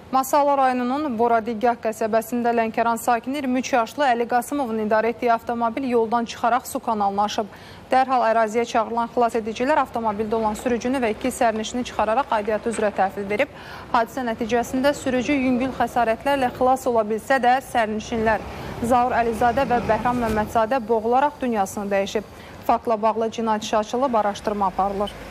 Masala rayonunun Boradigah qəsəbəsində Lənkəran sakini 23 yaşlı Əli Qasımovun idarə etdiyi avtomobil yoldan çıxaraq su kanalına aşıb. Dərhal əraziyə çağırılan xilas edicilər avtomobildə olan sürücünü və 2 sərnişini çıxararaq aidiyyatı üzrə təhvil verib. Hadisə nəticəsində sürücü yüngül xəsarətlərlə xilas ola bilsə də sərnişinlər Zaur Əlizadə və Bəhram Məmmədzadə boğularaq dünyasını dəyişib. Faktla bağlı cinayət işi açılıb, araşdırma aparılır.